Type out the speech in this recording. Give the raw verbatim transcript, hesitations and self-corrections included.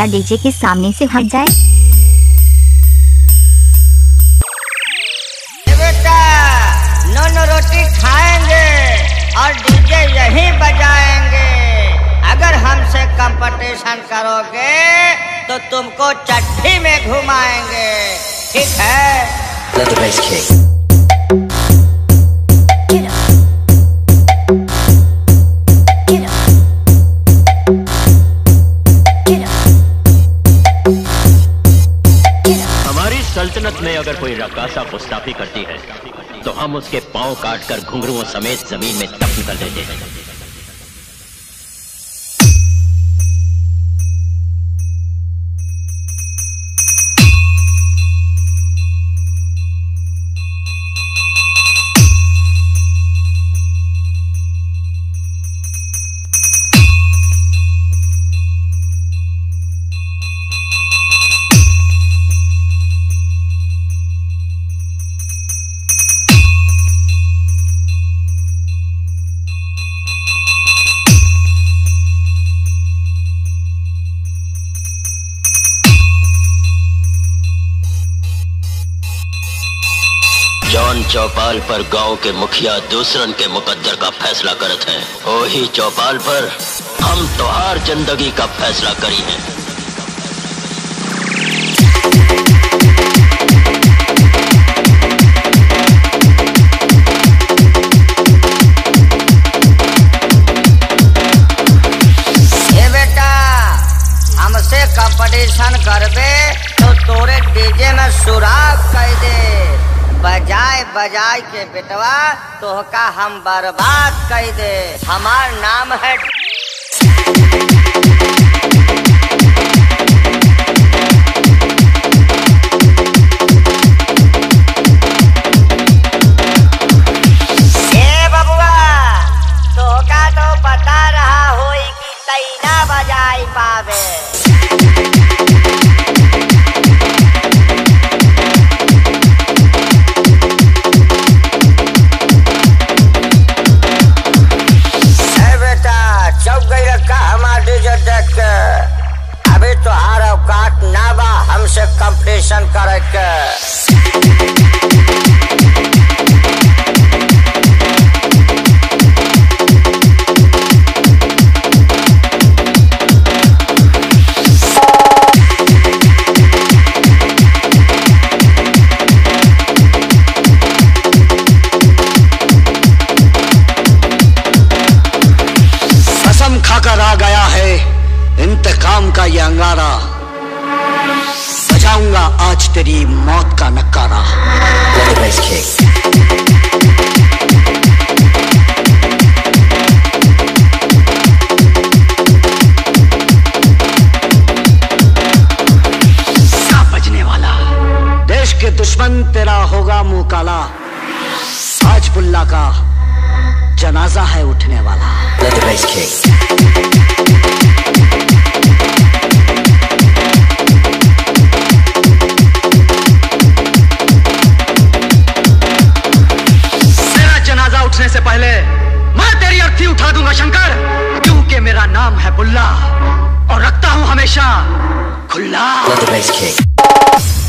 क्या डीजे के सामने से हट जाए? बेटा नॉन रोटी खाएंगे और डीजे यहीं बजाएंगे। अगर हमसे कंपटीशन करोगे तो तुमको चट्टी में घुमाएंगे, ठीक है? Let the bass kick. Get up. Get up. Get up. Get up. हमारी सल्तनत में अगर कोई रकासा गुस्ताखी करती है तो हम उसके पांव काटकर घुंघरुओं समेत जमीन में दफन कर देते हैं। जौन चौपाल पर गांव के मुखिया दूसरन के मुकद्दर का फैसला करत हैं, वही चौपाल पर हम तोहार जिंदगी का फैसला करी है। ये बेटा हमसे कंपटीशन करबे तो तोरे डीजे में सुराग कर दे। बजाए बजाए के बेटवा तोहका हम बर्बाद कर दे। हमार नाम है ए बबुआ, तोहका तो पता रहा होई कि तैना बजाई पावे। अभी तो हर औकात ना बा हमसे कंपटीशन करे के। कसम खाकर आ गया है इंतकाम का ये अंगारा, बजाऊंगा आज तेरी मौत का नकारा। Let the bass kick. क्या बजने वाला? देश के दुश्मन तेरा होगा मुंह काला, आज बुल्ला का जनाजा है उठने वाला। Let the bass kick. उठने से पहले मैं तेरी अर्थी उठा दूंगा शंकर, क्योंकि मेरा नाम है बुल्ला और रखता हूं हमेशा खुला। Let the bass kick.